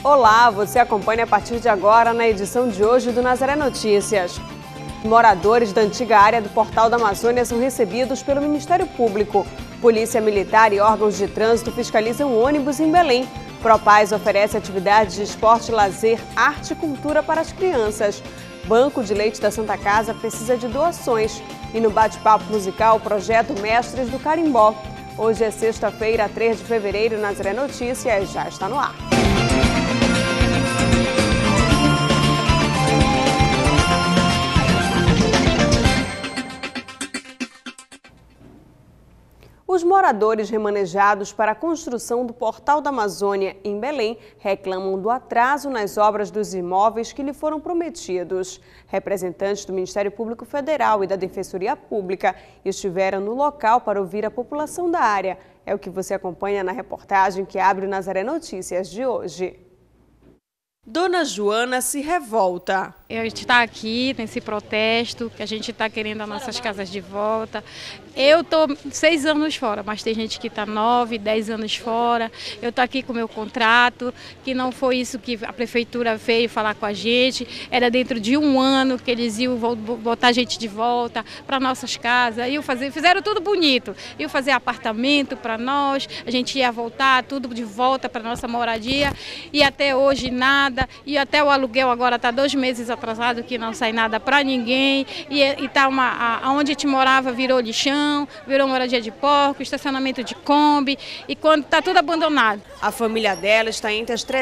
Olá, você acompanha a partir de agora na edição de hoje do Nazaré Notícias. Moradores da antiga área do Portal da Amazônia são recebidos pelo Ministério Público. Polícia Militar e órgãos de trânsito fiscalizam ônibus em Belém. Propaz oferece atividades de esporte, lazer, arte e cultura para as crianças. Banco de Leite da Santa Casa precisa de doações. E no bate-papo musical, o projeto Mestres do Carimbó. Hoje é sexta-feira, 3 de fevereiro, Nazaré Notícias já está no ar. Os moradores remanejados para a construção do Portal da Amazônia em Belém reclamam do atraso nas obras dos imóveis que lhe foram prometidos. Representantes do Ministério Público Federal e da Defensoria Pública estiveram no local para ouvir a população da área. É o que você acompanha na reportagem que abre o Nazaré Notícias de hoje. Dona Joana se revolta. A gente está aqui nesse protesto, que a gente está querendo as nossas casas de volta. Eu estou 6 anos fora, mas tem gente que está 9, 10 anos fora. Eu estou aqui com o meu contrato, que não foi isso que a prefeitura veio falar com a gente. Era dentro de 1 ano que eles iam botar a gente de volta para nossas casas. Fizeram tudo bonito. Iam fazer apartamento para nós, a gente ia voltar tudo de volta para nossa moradia. E até hoje nada. E até o aluguel agora está 2 meses atrasado, que não sai nada para ninguém. E tá onde a gente morava virou lixão, virou moradia de porco, estacionamento de Kombi, e quando está tudo abandonado. A família dela está entre as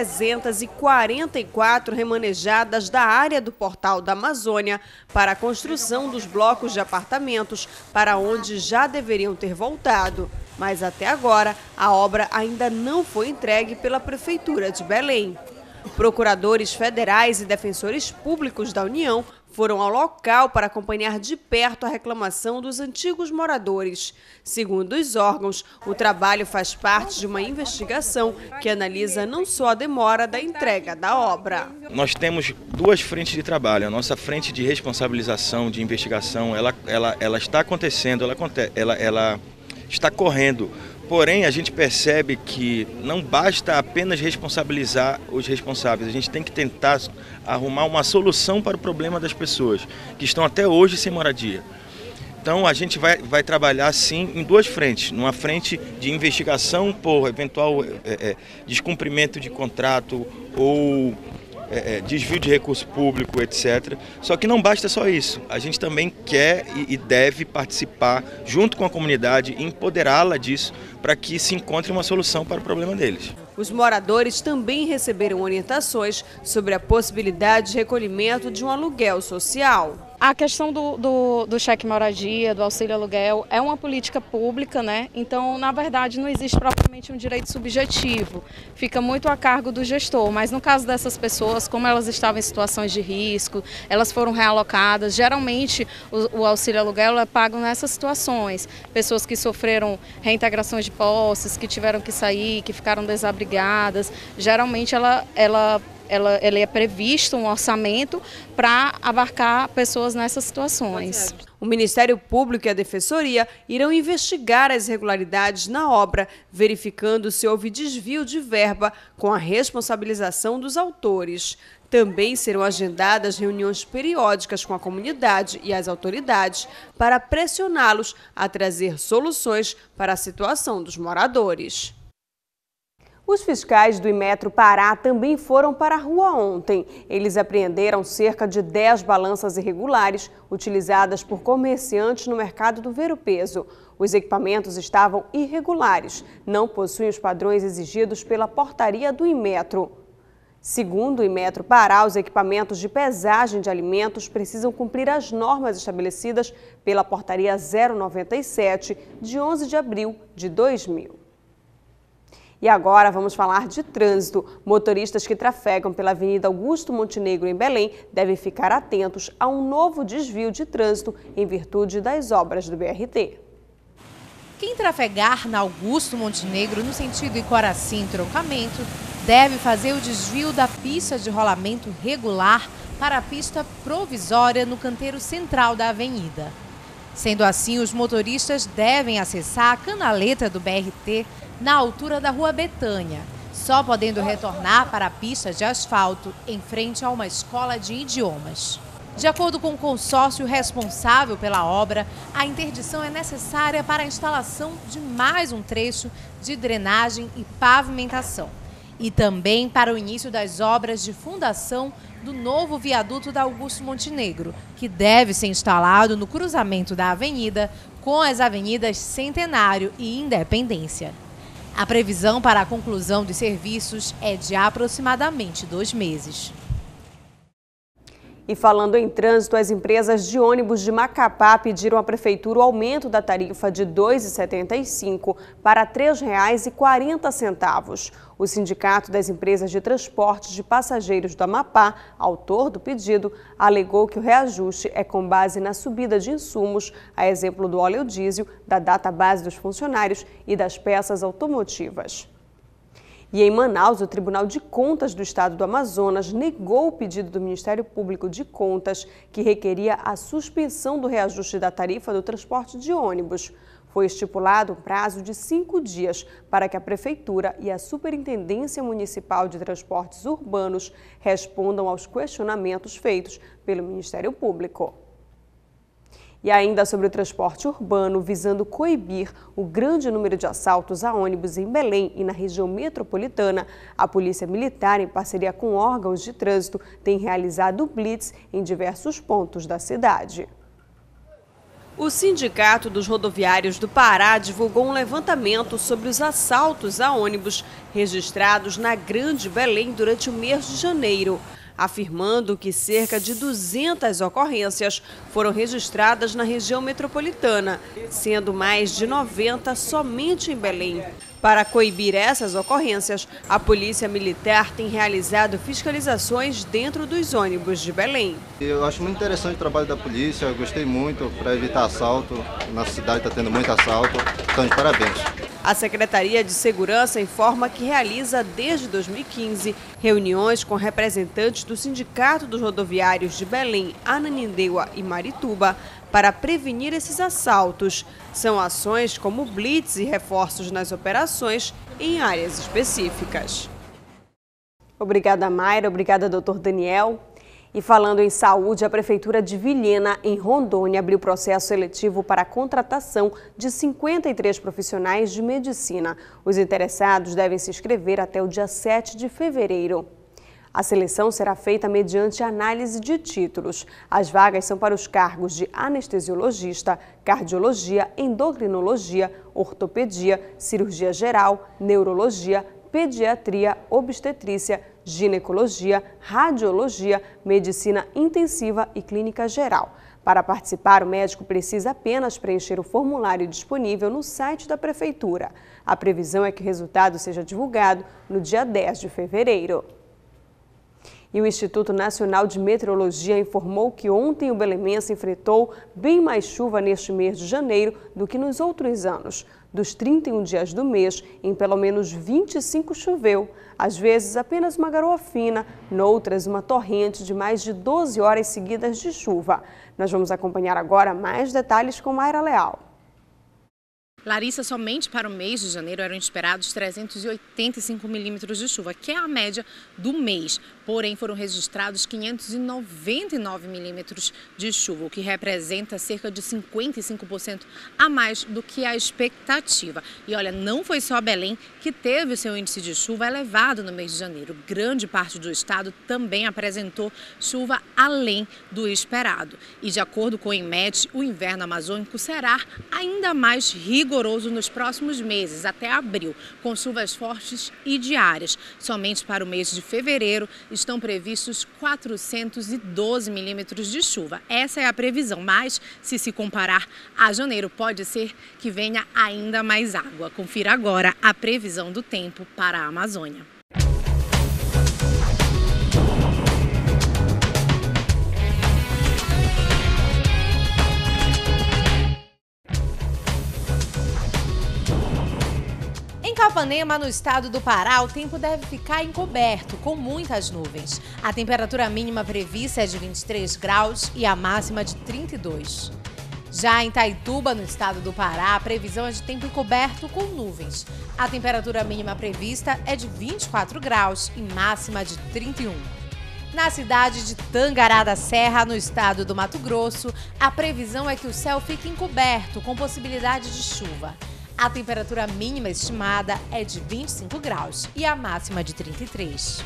344 remanejadas da área do Portal da Amazônia para a construção dos blocos de apartamentos para onde já deveriam ter voltado. Mas até agora a obra ainda não foi entregue pela Prefeitura de Belém. Procuradores federais e defensores públicos da União foram ao local para acompanhar de perto a reclamação dos antigos moradores. Segundo os órgãos, o trabalho faz parte de uma investigação que analisa não só a demora da entrega da obra. Nós temos 2 frentes de trabalho. A nossa frente de responsabilização, de investigação, ela está acontecendo, ela está correndo. Porém, a gente percebe que não basta apenas responsabilizar os responsáveis, a gente tem que tentar arrumar uma solução para o problema das pessoas que estão até hoje sem moradia. Então, a gente vai trabalhar, sim, em 2 frentes. Numa frente de investigação por eventual descumprimento de contrato ou desvio de recurso público, etc. Só que não basta só isso. A gente também quer e deve participar junto com a comunidade e empoderá-la disso para que se encontre uma solução para o problema deles. Os moradores também receberam orientações sobre a possibilidade de recolhimento de um aluguel social. A questão do cheque moradia, do auxílio aluguel, é uma política pública, né? Então, na verdade, não existe propriamente um direito subjetivo. Fica muito a cargo do gestor, mas no caso dessas pessoas, como elas estavam em situações de risco, elas foram realocadas. Geralmente, o auxílio aluguel é pago nessas situações. Pessoas que sofreram reintegrações de posses, que tiveram que sair, que ficaram desabrigadas. Geralmente, ele é previsto um orçamento para abarcar pessoas nessas situações. O Ministério Público e a Defensoria irão investigar as irregularidades na obra, verificando se houve desvio de verba com a responsabilização dos autores. Também serão agendadas reuniões periódicas com a comunidade e as autoridades para pressioná-los a trazer soluções para a situação dos moradores. Os fiscais do Imetro Pará também foram para a rua ontem. Eles apreenderam cerca de 10 balanças irregulares utilizadas por comerciantes no mercado do Ver-o-Peso. Os equipamentos estavam irregulares, não possuem os padrões exigidos pela portaria do Imetro. Segundo o Imetro Pará, os equipamentos de pesagem de alimentos precisam cumprir as normas estabelecidas pela portaria 097, de 11 de abril de 2000. E agora vamos falar de trânsito. Motoristas que trafegam pela Avenida Augusto Montenegro em Belém devem ficar atentos a um novo desvio de trânsito em virtude das obras do BRT. Quem trafegar na Augusto Montenegro no sentido Icoraci-Entroncamento deve fazer o desvio da pista de rolamento regular para a pista provisória no canteiro central da avenida. Sendo assim, os motoristas devem acessar a canaleta do BRT na altura da Rua Betânia, só podendo retornar para a pista de asfalto em frente a uma escola de idiomas. De acordo com o consórcio responsável pela obra, a interdição é necessária para a instalação de mais um trecho de drenagem e pavimentação. E também para o início das obras de fundação do novo viaduto da Augusto Montenegro, que deve ser instalado no cruzamento da avenida com as avenidas Centenário e Independência. A previsão para a conclusão dos serviços é de aproximadamente 2 meses. E falando em trânsito, as empresas de ônibus de Macapá pediram à Prefeitura o aumento da tarifa de R$ 2,75 para R$ 3,40. O Sindicato das Empresas de Transportes de Passageiros do Amapá, autor do pedido, alegou que o reajuste é com base na subida de insumos, a exemplo do óleo diesel, da data-base dos funcionários e das peças automotivas. E em Manaus, o Tribunal de Contas do Estado do Amazonas negou o pedido do Ministério Público de Contas, que requeria a suspensão do reajuste da tarifa do transporte de ônibus. Foi estipulado um prazo de 5 dias para que a Prefeitura e a Superintendência Municipal de Transportes Urbanos respondam aos questionamentos feitos pelo Ministério Público. E ainda sobre o transporte urbano, visando coibir o grande número de assaltos a ônibus em Belém e na região metropolitana, a Polícia Militar, em parceria com órgãos de trânsito, tem realizado blitz em diversos pontos da cidade. O Sindicato dos Rodoviários do Pará divulgou um levantamento sobre os assaltos a ônibus registrados na Grande Belém durante o mês de janeiro, afirmando que cerca de 200 ocorrências foram registradas na região metropolitana, sendo mais de 90 somente em Belém. Para coibir essas ocorrências, a Polícia Militar tem realizado fiscalizações dentro dos ônibus de Belém. Eu acho muito interessante o trabalho da polícia, eu gostei muito para evitar assalto. Nossa cidade está tendo muito assalto, então de parabéns. A Secretaria de Segurança informa que realiza desde 2015 reuniões com representantes do Sindicato dos Rodoviários de Belém, Ananindeua e Marituba para prevenir esses assaltos. São ações como blitz e reforços nas operações em áreas específicas. Obrigada, Mayra. Obrigada, doutor Daniel. E falando em saúde, a Prefeitura de Vilhena, em Rondônia, abriu processo seletivo para a contratação de 53 profissionais de medicina. Os interessados devem se inscrever até o dia 7 de fevereiro. A seleção será feita mediante análise de títulos. As vagas são para os cargos de anestesiologista, cardiologia, endocrinologia, ortopedia, cirurgia geral, neurologia, pediatria, obstetrícia, ginecologia, radiologia, medicina intensiva e clínica geral. Para participar, o médico precisa apenas preencher o formulário disponível no site da Prefeitura. A previsão é que o resultado seja divulgado no dia 10 de fevereiro. E o Instituto Nacional de Meteorologia informou que ontem o belemense enfrentou bem mais chuva neste mês de janeiro do que nos outros anos. Dos 31 dias do mês, em pelo menos 25 choveu. Às vezes apenas uma garoa fina, noutras uma torrente de mais de 12 horas seguidas de chuva. Nós vamos acompanhar agora mais detalhes com Mayra Leal. Larissa, somente para o mês de janeiro eram esperados 385 milímetros de chuva, que é a média do mês. Porém, foram registrados 599 milímetros de chuva, o que representa cerca de 55% a mais do que a expectativa. E olha, não foi só Belém que teve o seu índice de chuva elevado no mês de janeiro. Grande parte do estado também apresentou chuva além do esperado. E de acordo com o INMET, o inverno amazônico será ainda mais rigoroso nos próximos meses, até abril, com chuvas fortes e diárias. Somente para o mês de fevereiro estão previstos 412 milímetros de chuva. Essa é a previsão, mas se comparar a janeiro, pode ser que venha ainda mais água. Confira agora a previsão do tempo para a Amazônia. Em Capanema, no estado do Pará, o tempo deve ficar encoberto, com muitas nuvens. A temperatura mínima prevista é de 23 graus e a máxima de 32. Já em Itaituba, no estado do Pará, a previsão é de tempo encoberto com nuvens. A temperatura mínima prevista é de 24 graus e máxima de 31. Na cidade de Tangará da Serra, no estado do Mato Grosso, a previsão é que o céu fique encoberto, com possibilidade de chuva. A temperatura mínima estimada é de 25 graus e a máxima de 33.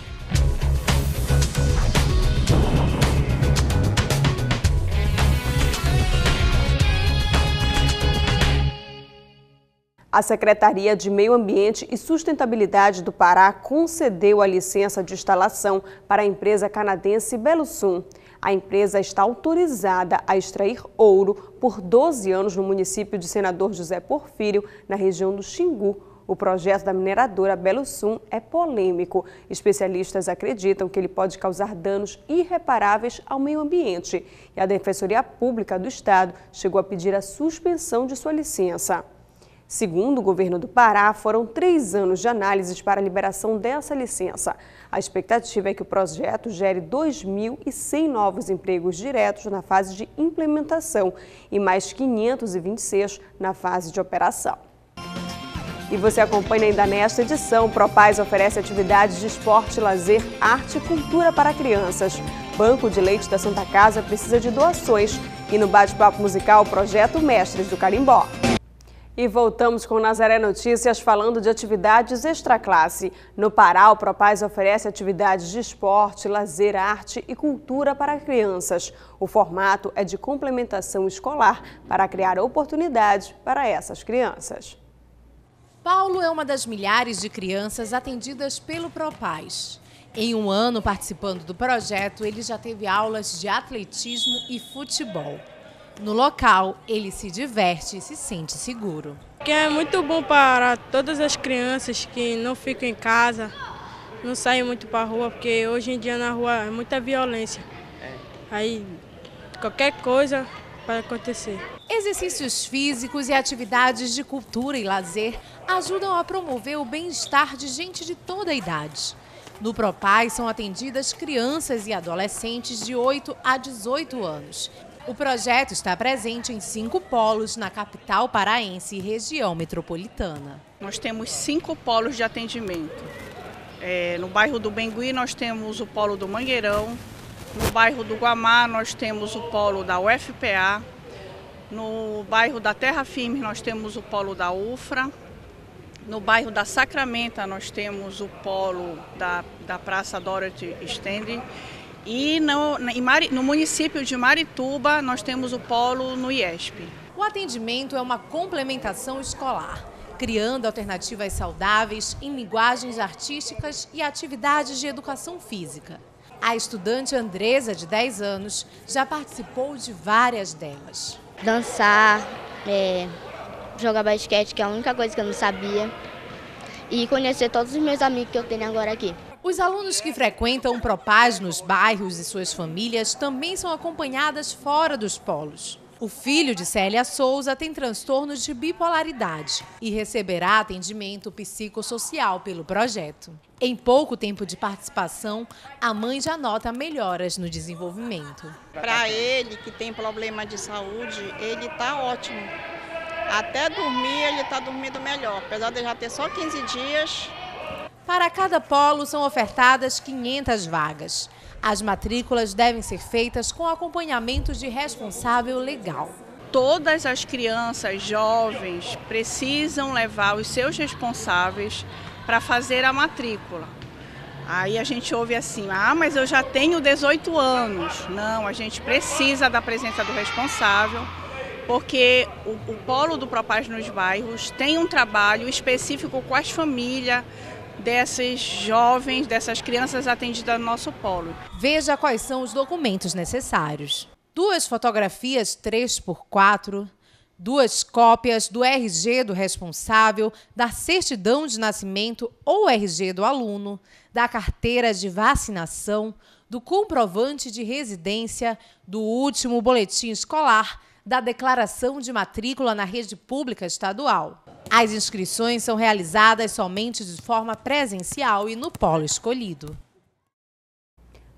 A Secretaria de Meio Ambiente e Sustentabilidade do Pará concedeu a licença de instalação para a empresa canadense Belosum. A empresa está autorizada a extrair ouro por 12 anos no município de Senador José Porfírio, na região do Xingu. O projeto da mineradora Belosum é polêmico. Especialistas acreditam que ele pode causar danos irreparáveis ao meio ambiente. E a Defensoria Pública do Estado chegou a pedir a suspensão de sua licença. Segundo o governo do Pará, foram 3 anos de análises para a liberação dessa licença. A expectativa é que o projeto gere 2.100 novos empregos diretos na fase de implementação e mais 526 na fase de operação. E você acompanha ainda nesta edição. Propaz oferece atividades de esporte, lazer, arte e cultura para crianças. Banco de Leite da Santa Casa precisa de doações. E no bate-papo musical, o projeto Mestres do Carimbó. E voltamos com Nazaré Notícias falando de atividades extraclasse. No Pará, o Propaz oferece atividades de esporte, lazer, arte e cultura para crianças. O formato é de complementação escolar para criar oportunidades para essas crianças. Paulo é uma das milhares de crianças atendidas pelo Propaz. Em um ano participando do projeto, ele já teve aulas de atletismo e futebol. No local, ele se diverte e se sente seguro. Que é muito bom para todas as crianças que não ficam em casa, não saem muito para a rua, porque hoje em dia na rua é muita violência. Aí qualquer coisa pode acontecer. Exercícios físicos e atividades de cultura e lazer ajudam a promover o bem-estar de gente de toda a idade. No Propaz são atendidas crianças e adolescentes de 8 a 18 anos. O projeto está presente em 5 polos na capital paraense e região metropolitana. Nós temos 5 polos de atendimento. No bairro do Bengui nós temos o polo do Mangueirão, no bairro do Guamá nós temos o polo da UFPA, no bairro da Terra Firme nós temos o polo da UFRA, no bairro da Sacramenta nós temos o polo da Praça Dorothy Stende. E no município de Marituba, nós temos o polo no IESP. O atendimento é uma complementação escolar, criando alternativas saudáveis em linguagens artísticas e atividades de educação física. A estudante Andresa, de 10 anos, já participou de várias delas. Dançar, jogar basquete, que é a única coisa que eu não sabia, e conhecer todos os meus amigos que eu tenho agora aqui. Os alunos que frequentam o Propaz nos bairros e suas famílias também são acompanhadas fora dos polos. O filho de Célia Souza tem transtornos de bipolaridade e receberá atendimento psicossocial pelo projeto. Em pouco tempo de participação, a mãe já nota melhoras no desenvolvimento. Para ele, que tem problema de saúde, ele está ótimo. Até dormir, ele está dormindo melhor, apesar de já ter só 15 dias. Para cada polo são ofertadas 500 vagas. As matrículas devem ser feitas com acompanhamento de responsável legal. Todas as crianças jovens precisam levar os seus responsáveis para fazer a matrícula. Aí a gente ouve assim, mas eu já tenho 18 anos. Não, a gente precisa da presença do responsável, porque o polo do Propaz nos bairros tem um trabalho específico com as famílias desses jovens, dessas crianças atendidas no nosso polo. Veja quais são os documentos necessários. 2 fotografias 3x4, 2 cópias do RG do responsável, da certidão de nascimento ou RG do aluno, da carteira de vacinação, do comprovante de residência, do último boletim escolar, da declaração de matrícula na rede pública estadual. As inscrições são realizadas somente de forma presencial e no polo escolhido.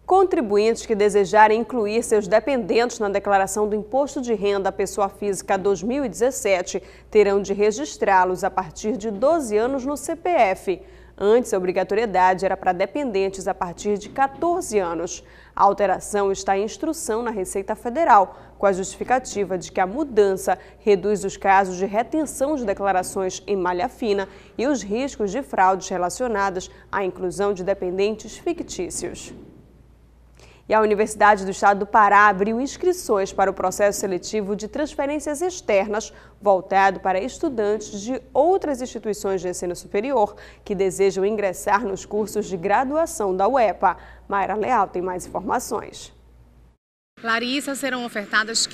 Contribuintes que desejarem incluir seus dependentes na declaração do Imposto de Renda à Pessoa Física 2017 terão de registrá-los a partir de 12 anos no CPF. Antes, a obrigatoriedade era para dependentes a partir de 14 anos. A alteração está em instrução na Receita Federal, com a justificativa de que a mudança reduz os casos de retenção de declarações em malha fina e os riscos de fraudes relacionadas à inclusão de dependentes fictícios. E a Universidade do Estado do Pará abriu inscrições para o processo seletivo de transferências externas voltado para estudantes de outras instituições de ensino superior que desejam ingressar nos cursos de graduação da UEPA. Mayra Leal tem mais informações. Larissa, serão ofertadas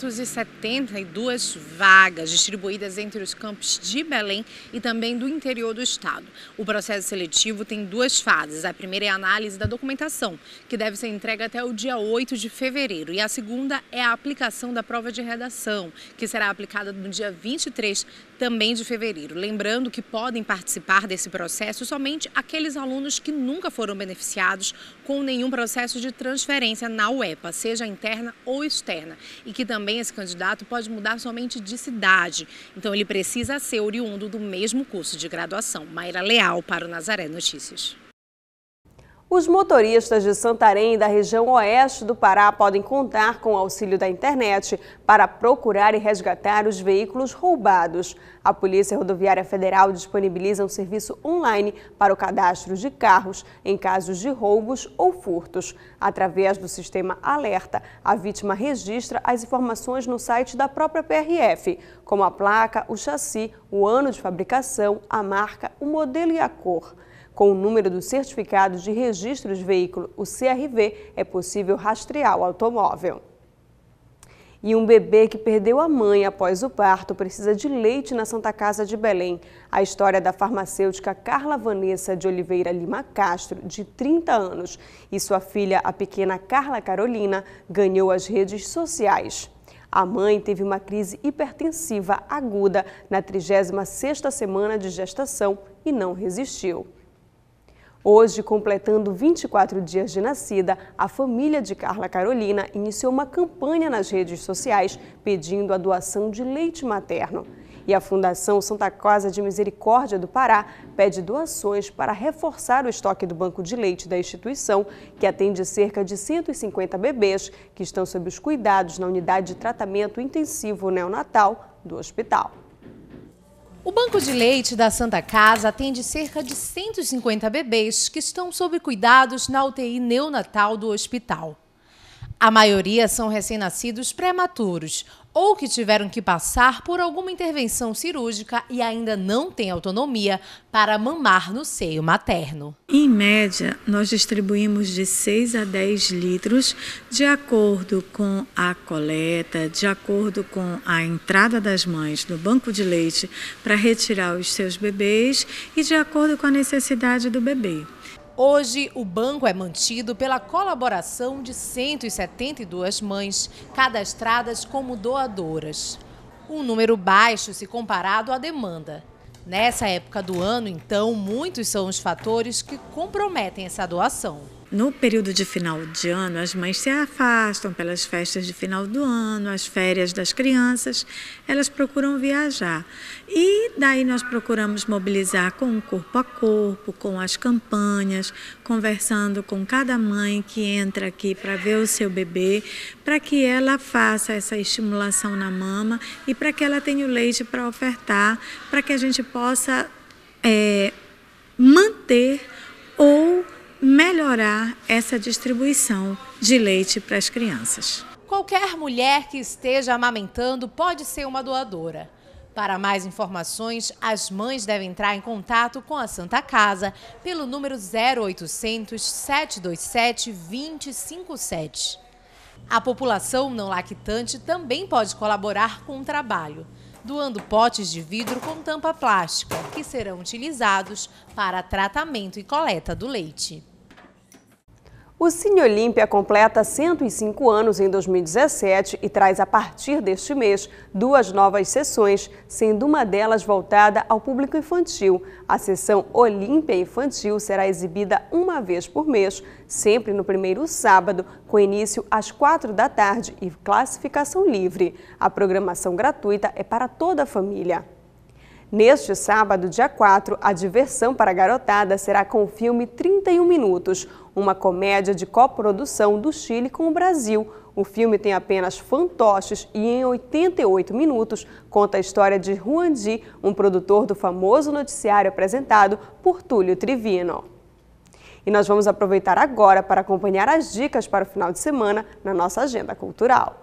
572 vagas distribuídas entre os campos de Belém e também do interior do estado. O processo seletivo tem duas fases. A primeira é a análise da documentação, que deve ser entregue até o dia 8 de fevereiro. E a segunda é a aplicação da prova de redação, que será aplicada no dia 23 também de fevereiro. Lembrando que podem participar desse processo somente aqueles alunos que nunca foram beneficiados com nenhum processo de transferência na UEPA, seja interna ou externa, e que também esse candidato pode mudar somente de cidade. Então ele precisa ser oriundo do mesmo curso de graduação. Mayra Leal para o Nazaré Notícias. Os motoristas de Santarém e da região oeste do Pará podem contar com o auxílio da internet para procurar e resgatar os veículos roubados. A Polícia Rodoviária Federal disponibiliza um serviço online para o cadastro de carros em casos de roubos ou furtos. Através do sistema Alerta, a vítima registra as informações no site da própria PRF, como a placa, o chassi, o ano de fabricação, a marca, o modelo e a cor. Com o número do certificado de registro de veículo, o CRV, é possível rastrear o automóvel. E um bebê que perdeu a mãe após o parto precisa de leite na Santa Casa de Belém. A história da farmacêutica Carla Vanessa de Oliveira Lima Castro, de 30 anos, e sua filha, a pequena Carla Carolina, ganhou as redes sociais. A mãe teve uma crise hipertensiva aguda na 36ª semana de gestação e não resistiu. Hoje, completando 24 dias de nascida, a família de Carla Carolina iniciou uma campanha nas redes sociais pedindo a doação de leite materno. E a Fundação Santa Casa de Misericórdia do Pará pede doações para reforçar o estoque do banco de leite da instituição, que atende cerca de 150 bebês que estão sob os cuidados na unidade de tratamento intensivo neonatal do hospital. O Banco de Leite da Santa Casa atende cerca de 150 bebês que estão sob cuidados na UTI neonatal do hospital. A maioria são recém-nascidos prematuros ou que tiveram que passar por alguma intervenção cirúrgica e ainda não têm autonomia para mamar no seio materno. Em média, nós distribuímos de 6 a 10 litros de acordo com a coleta, de acordo com a entrada das mães no banco de leite para retirar os seus bebês e de acordo com a necessidade do bebê. Hoje, o banco é mantido pela colaboração de 172 mães cadastradas como doadoras. Um número baixo se comparado à demanda. Nessa época do ano, então, muitos são os fatores que comprometem essa doação. No período de final de ano, as mães se afastam pelas festas de final do ano, as férias das crianças, elas procuram viajar. E daí nós procuramos mobilizar com o corpo a corpo, com as campanhas, conversando com cada mãe que entra aqui para ver o seu bebê, para que ela faça essa estimulação na mama e para que ela tenha o leite para ofertar, para que a gente possa manter ou melhorar essa distribuição de leite para as crianças. Qualquer mulher que esteja amamentando pode ser uma doadora. Para mais informações, as mães devem entrar em contato com a Santa Casa pelo número 0800 727 2057. A população não lactante também pode colaborar com o trabalho, doando potes de vidro com tampa plástica, que serão utilizados para tratamento e coleta do leite. O Cine Olímpia completa 105 anos em 2017 e traz a partir deste mês 2 novas sessões, sendo uma delas voltada ao público infantil. A sessão Olímpia Infantil será exibida uma vez por mês, sempre no primeiro sábado, com início às 4 da tarde e classificação livre. A programação gratuita é para toda a família. Neste sábado, dia 4, a diversão para a garotada será com o filme 31 Minutos, uma comédia de coprodução do Chile com o Brasil. O filme tem apenas fantoches e em 88 minutos conta a história de Juan Di, um produtor do famoso noticiário apresentado por Túlio Trivino. E nós vamos aproveitar agora para acompanhar as dicas para o final de semana na nossa agenda cultural.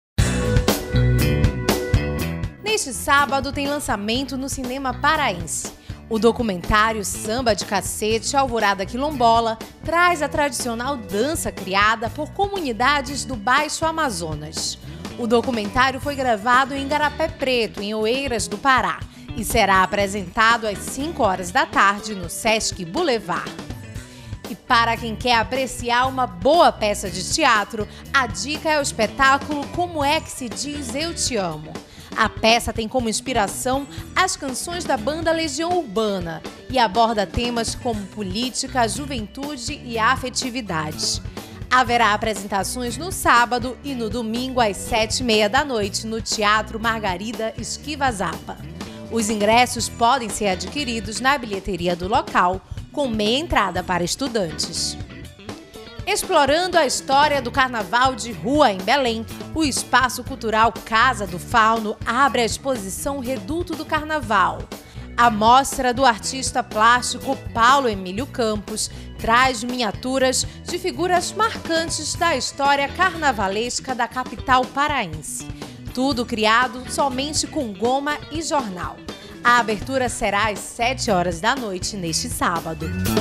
Neste sábado tem lançamento no Cinema Paraense. O documentário Samba de Cacete, Alvorada Quilombola, traz a tradicional dança criada por comunidades do Baixo Amazonas. O documentário foi gravado em Igarapé Preto, em Oeiras do Pará, e será apresentado às 5 horas da tarde no Sesc Boulevard. E para quem quer apreciar uma boa peça de teatro, a dica é o espetáculo Como é que se diz Eu Te Amo. A peça tem como inspiração as canções da banda Legião Urbana e aborda temas como política, juventude e afetividade. Haverá apresentações no sábado e no domingo às 7h30 da noite no Teatro Margarida Esquiva Zapa. Os ingressos podem ser adquiridos na bilheteria do local, com meia entrada para estudantes. Explorando a história do Carnaval de Rua em Belém, o Espaço Cultural Casa do Fauno abre a exposição Reduto do Carnaval. A mostra do artista plástico Paulo Emílio Campos traz miniaturas de figuras marcantes da história carnavalesca da capital paraense. Tudo criado somente com goma e jornal. A abertura será às 7 horas da noite neste sábado.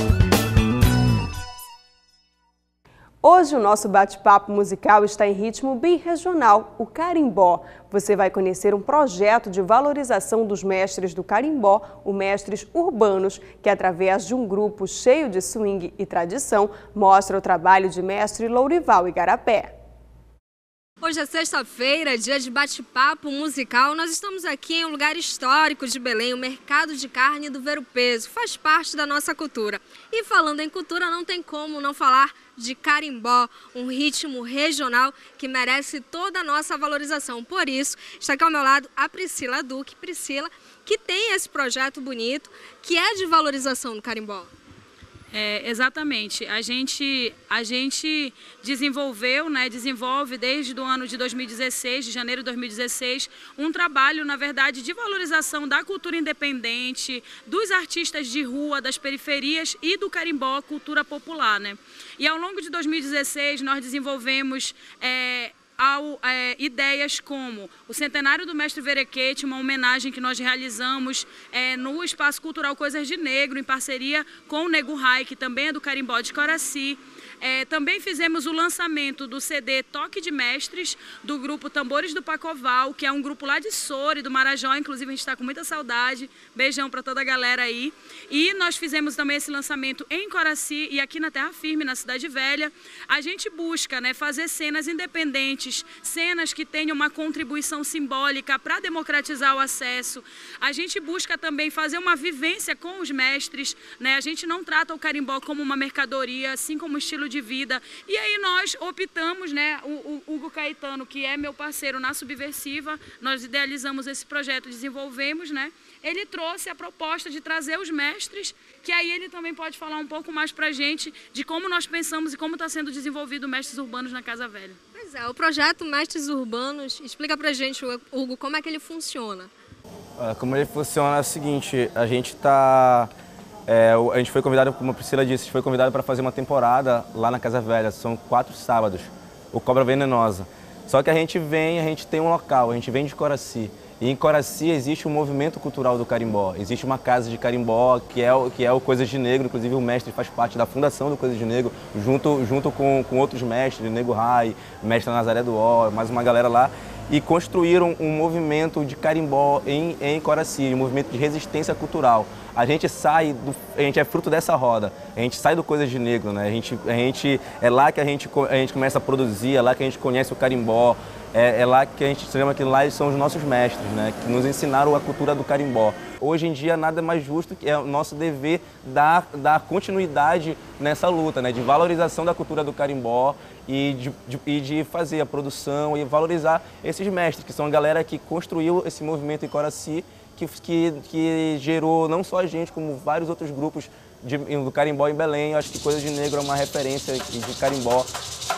Hoje o nosso bate-papo musical está em ritmo bem regional, o carimbó. Você vai conhecer um projeto de valorização dos mestres do carimbó, os mestres urbanos, que através de um grupo cheio de swing e tradição, mostra o trabalho de mestre Lourival Igarapé. Hoje é sexta-feira, dia de bate-papo musical. Nós estamos aqui em um lugar histórico de Belém, o Mercado de Carne do Ver-o-Peso. Faz parte da nossa cultura. E falando em cultura, não tem como não falar de carimbó, um ritmo regional que merece toda a nossa valorização. Por isso, está aqui ao meu lado a Priscila Duque. Priscila, que tem esse projeto bonito, que é de valorização do carimbó. Exatamente. A gente desenvolve desde o ano de 2016, de janeiro de 2016, um trabalho, na verdade, de valorização da cultura independente, dos artistas de rua, das periferias e do carimbó, cultura popular, né? E ao longo de 2016 nós desenvolvemos ideias como o centenário do Mestre Verequete, uma homenagem que nós realizamos no Espaço Cultural Coisas de Negro, em parceria com o Nego Rai, que também é do carimbó de Coraci. Também fizemos o lançamento do CD Toque de Mestres, do grupo Tambores do Pacoval, que é um grupo lá de Soure, do Marajó, inclusive a gente está com muita saudade. Beijão para toda a galera aí. E nós fizemos também esse lançamento em Coraci e aqui na Terra Firme, na Cidade Velha. A gente busca, né, fazer cenas independentes, cenas que tenham uma contribuição simbólica para democratizar o acesso. A gente busca também fazer uma vivência com os mestres, né? A gente não trata o carimbó como uma mercadoria, assim como estilo de vida. E aí nós optamos, né, o Hugo Caetano, que é meu parceiro na Subversiva, nós idealizamos esse projeto, desenvolvemos, né? Ele trouxe a proposta de trazer os mestres, que aí ele também pode falar um pouco mais pra gente de como nós pensamos e como está sendo desenvolvido Mestres Urbanos na Casa Velha. Pois é, o projeto Mestres Urbanos, explica pra gente, Hugo, como é que ele funciona? Como ele funciona é o seguinte, a gente foi convidado, como a Priscila disse, foi convidado para fazer uma temporada lá na Casa Velha, são 4 sábados, o Cobra Venenosa. Só que a gente tem um local, a gente vem de Coraci. E em Coraci existe um movimento cultural do carimbó, existe uma casa de carimbó que é o Coisas de Negro, inclusive o mestre faz parte da fundação do Coisas de Negro, junto com outros mestres, Nego Rai, mestre Nazaré do Ó, mais uma galera lá, e construíram um movimento de carimbó em Coraci, um movimento de resistência cultural. a gente é fruto dessa roda, a gente sai do Coisas de Negro, né? É lá que a gente começa a produzir, é lá que a gente conhece o carimbó, é lá que a gente chama que lá são os nossos mestres, né? Que nos ensinaram a cultura do carimbó. Hoje em dia nada mais justo que é o nosso dever dar continuidade nessa luta, né? De valorização da cultura do carimbó e de fazer a produção e valorizar esses mestres, que são a galera que construiu esse movimento em Coraci, que gerou não só a gente, como vários outros grupos do carimbó em Belém. Eu acho que Coisas de Negro é uma referência de carimbó.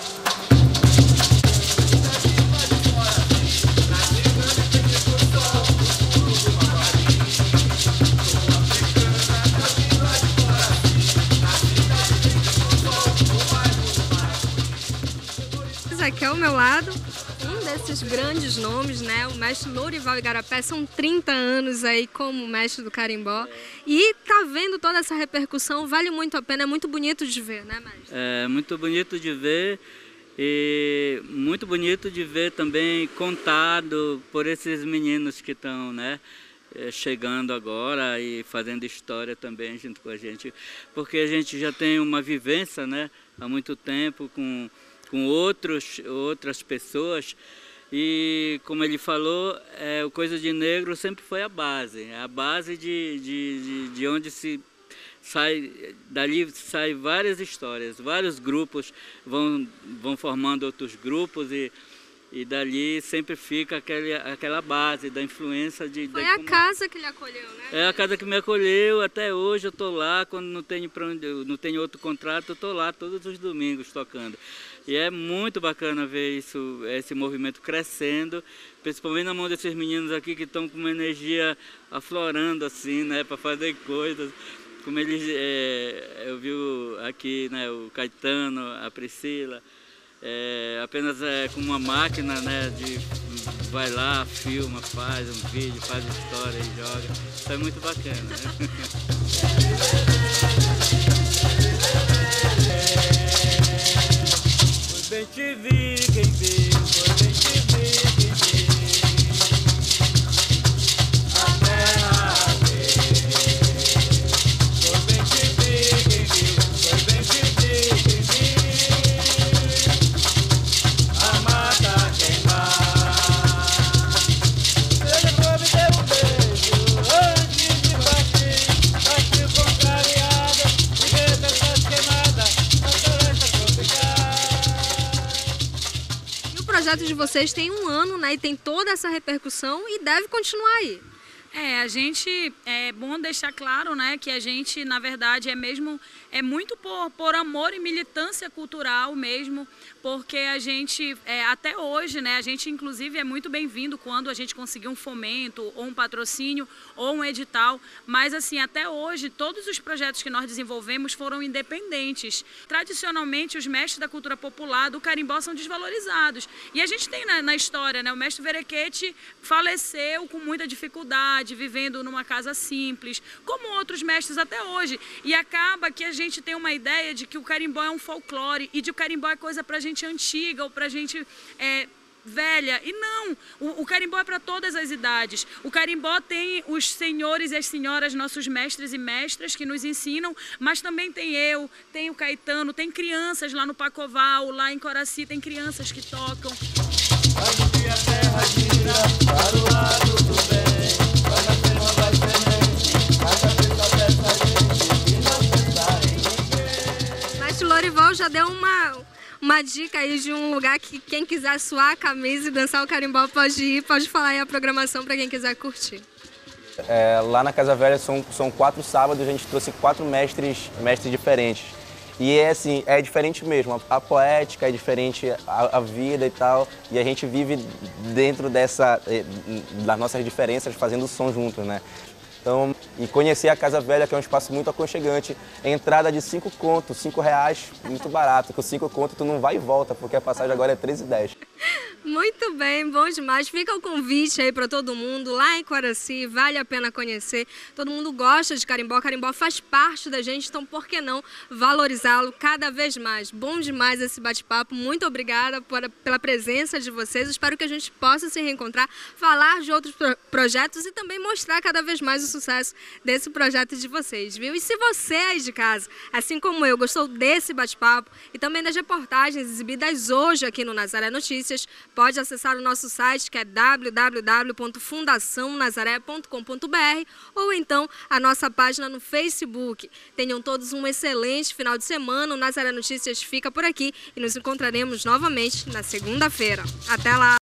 Aqui ao meu lado, um desses grandes nomes, né, o mestre Lourival Igarapé, são 30 anos aí como mestre do carimbó e tá vendo toda essa repercussão, vale muito a pena, é muito bonito de ver, né, mestre? É muito bonito de ver e muito bonito de ver também contado por esses meninos que estão, né, chegando agora e fazendo história também junto com a gente, porque a gente já tem uma vivência, né, há muito tempo com outras pessoas e, como ele falou, o Coisa de Negro sempre foi a base de onde dali sai várias histórias, vários grupos vão formando outros grupos e dali sempre fica aquela base da influência de... Foi a casa que lhe acolheu, né? É a casa que me acolheu, até hoje eu estou lá, quando não tenho outro contrato, eu estou lá todos os domingos tocando. E é muito bacana ver esse movimento crescendo, principalmente na mão desses meninos aqui que estão com uma energia aflorando assim, né, para fazer coisas. Como eles, eu vi aqui, né, o Caetano, a Priscila, apenas com uma máquina, né, vai lá, filma, faz um vídeo, faz história e joga. Isso é muito bacana, né? Bem te vi, quem viu, foi bem te vi, quem viu. A terra veio. Foi bem te vi, quem viu, foi bem te vi, quem viu. A mata queimar. Ele foi me deu um beijo antes de partir. Partiu contrariada, e veio essas queimadas na floresta tropical. O projeto de vocês tem 1 ano, né, e tem toda essa repercussão e deve continuar aí. É bom deixar claro, né, que a gente, na verdade, é muito por amor e militância cultural mesmo, porque a gente, até hoje, né, a gente inclusive é muito bem-vindo quando a gente conseguir um fomento, ou um patrocínio, ou um edital, mas assim, até hoje, todos os projetos que nós desenvolvemos foram independentes. Tradicionalmente, os mestres da cultura popular do carimbó são desvalorizados, e a gente tem na história, né, o mestre Verequete faleceu com muita dificuldade, vivendo numa casa simples, como outros mestres até hoje, e acaba que a gente tem uma ideia de que o carimbó é um folclore e de que o carimbó é coisa pra gente antiga ou pra gente velha, e não, o carimbó é para todas as idades. O carimbó tem os senhores e as senhoras, nossos mestres e mestras que nos ensinam, mas também tem o Caetano, tem crianças lá no Pacoval, lá em Coraci, tem crianças que tocam. A terra gira para o lado do bem, vai nascer novas sementes, a cabeça dessa gente e não pensar em ninguém. Mas o Lourival já deu uma dica aí de um lugar que quem quiser suar a camisa e dançar o carimbó pode ir, pode falar aí a programação para quem quiser curtir. Lá na Casa Velha são 4 sábados, a gente trouxe 4 mestres diferentes. E assim, é diferente mesmo, a poética é diferente, a vida e tal, e a gente vive dentro das nossas diferenças, fazendo som juntos, né? Então, e conhecer a Casa Velha, que é um espaço muito aconchegante, entrada de 5 contos, R$5, muito barato, com 5 contos tu não vai e volta, porque a passagem agora é R$13,10. Muito bem, bom demais. Fica o convite aí para todo mundo lá em Coraci, vale a pena conhecer. Todo mundo gosta de carimbó, carimbó faz parte da gente, então por que não valorizá-lo cada vez mais? Bom demais esse bate-papo, muito obrigada pela presença de vocês. Espero que a gente possa se reencontrar, falar de outros projetos e também mostrar cada vez mais o sucesso desse projeto de vocês, viu? E se você aí de casa, assim como eu, gostou desse bate-papo e também das reportagens exibidas hoje aqui no Nazaré Notícias, pode acessar o nosso site, que é www.fundacionazaré.com.br, ou então a nossa página no Facebook. Tenham todos um excelente final de semana. O Nazaré Notícias fica por aqui e nos encontraremos novamente na segunda-feira. Até lá!